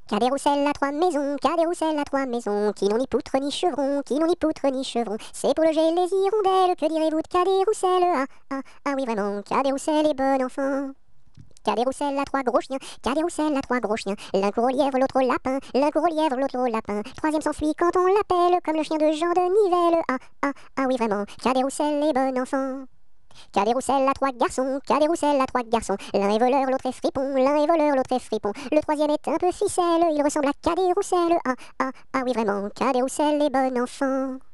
Cadet Roussel a trois maisons, Cadet Roussel a trois maisons, qui n'ont ni poutre ni chevron, qui n'ont ni poutre ni chevron. C'est pour loger les hirondelles, que direz-vous de Cadet Roussel? Ah oui vraiment, Cadet Roussel est bon enfant. Cadet Roussel a trois gros chiens, Cadet Roussel a trois gros chiens. L'un court au lièvre, l'autre au lapin, l'un court au lièvre, l'autre au lapin. Troisième s'enfuit quand on l'appelle, comme le chien de Jean de Nivelle. Ah oui vraiment, Cadet Roussel est bon enfant. Cadet Roussel a trois garçons, Cadet Roussel a trois garçons. L'un est voleur, l'autre est fripon, l'un est voleur, l'autre est fripon. Le troisième est un peu ficelle, il ressemble à Cadet Roussel. Ah oui vraiment, Cadet Roussel est bon enfant.